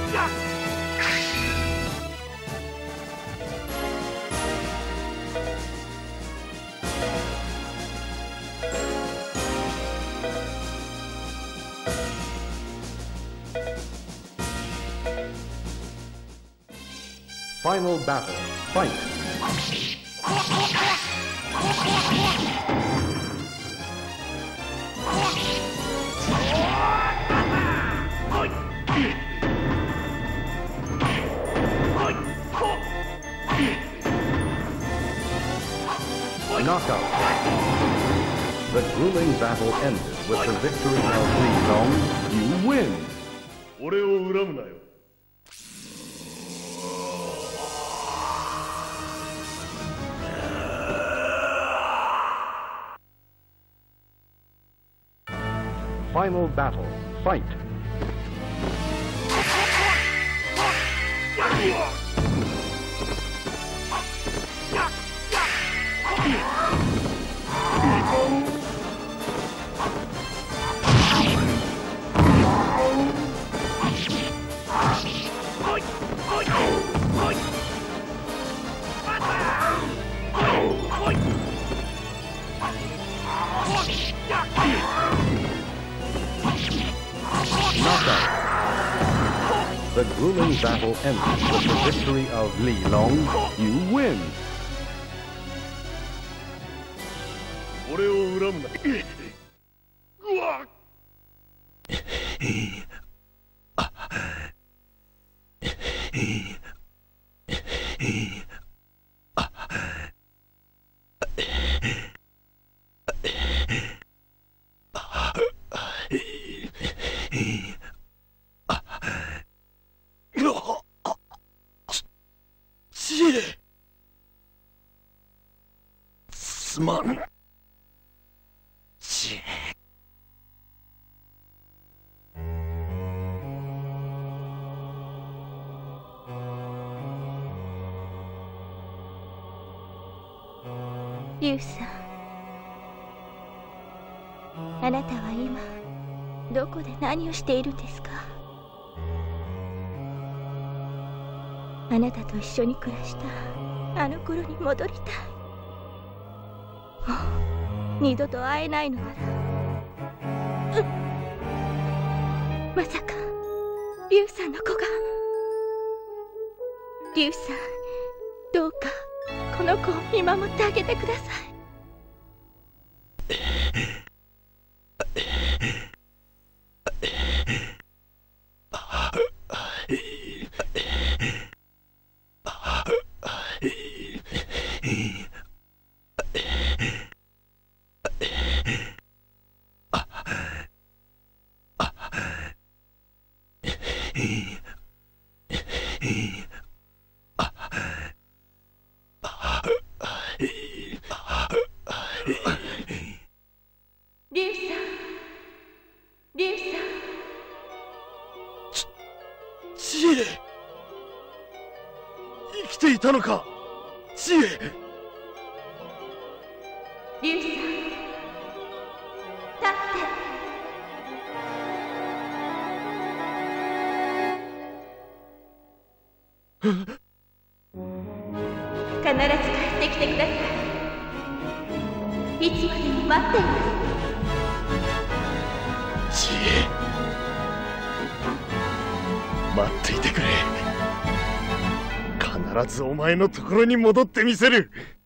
Final battle. Fight. Knockout. The grueling battle ended with the victory of Li Long. You win. 俺を恨むなよ。 Final battle. Fight. Knockout. The grueling battle ended with the victory of Li Long. You win. 俺を恨むな。うわっ。すまん。 リュウさん、あなたは今どこで何をしているんですか？あなたと一緒に暮らしたあの頃に戻りたい。もう二度と会えないのなら、まさかリュウさんの子が。リュウさん、どうかこの子を見守ってあげてください。 生きていたのか、知恵。 リュウさん、立って。必ず帰ってきてください。いつまでも待っています。 知恵、待っていてくれ。必ずお前のところに戻ってみせる。